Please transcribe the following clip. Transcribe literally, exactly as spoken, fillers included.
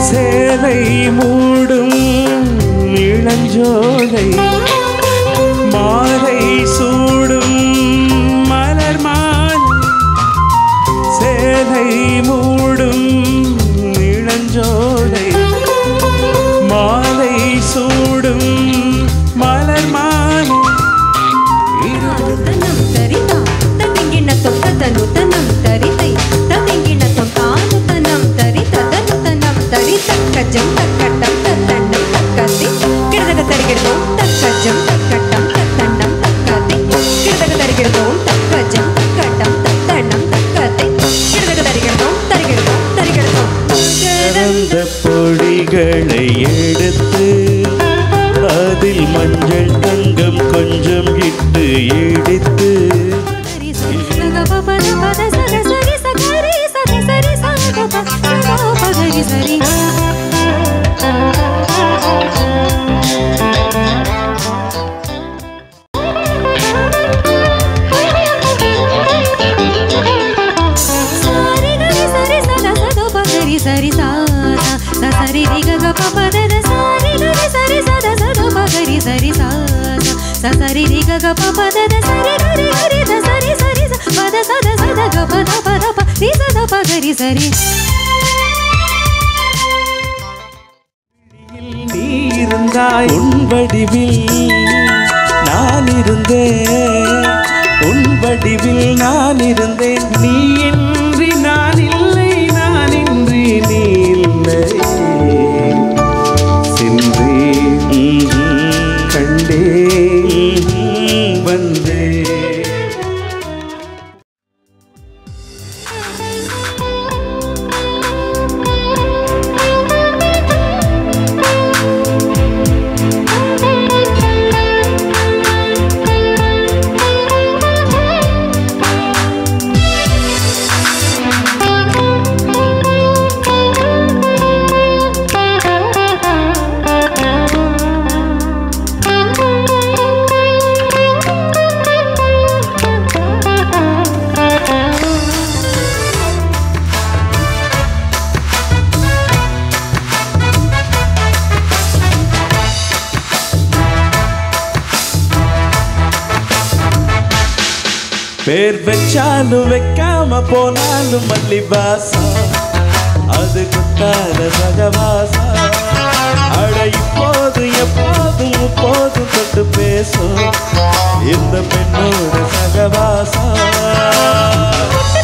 சேலை மூடும் இளஞ்சோலை மாலை சூடும் மலர் மாலை சேலை மூடும் இளஞ்சோலை மாலை சூடும் மலர் மாலை தனம் தரிதா தங்கின தொட்ட தனுதனம் தரிதை தங்கின தொட்டானு தனம் தரித தனுதனம் தரித கஜம் தக்கட்டம் தத்தண்டம் தக்கதி கிடதக தரிகிறதோம் தக்கஜம் தக்கட்டம் தத்தண்டம் தக்கதி கிடதக தரிகிறதோம் தக்கஜம் தக்கட்டம் தத்தண்டம் தக்கதி கிடதக தரிகிறதோம் தரிகிறதோம் தரிகிறதோம் கலந்த பொடிகளை எடுத்து அதில் மஞ்சள் தங்கம் கொஞ்சம் இட்டு இடித்து சரி சாதா சரி ரிக பபத சரி கரி சரி சத சத பகரி சரி சாதா சரி ரிக பபத சரி கரி கரி சரி சரி பத சத சத பத பத ப சத பகரி சரி நீ இருந்தாய் உன் வடிவில் நான் இருந்தேன் உன் வடிவில் நான் இருந்தேன் நீ இன்றி நான் இல்லை நான் இன்றி நீ இல்லை சென்றே கண்டே வந்தே பேர் வச்சாலும் வைக்காம போனாலும் மல்லி வாசம் அது குத்தாத சகவாசா அட இப்போது எப்போதும் இப்போதும் தொட்டு பேசும் இந்த பெண்ணோட சகவாசா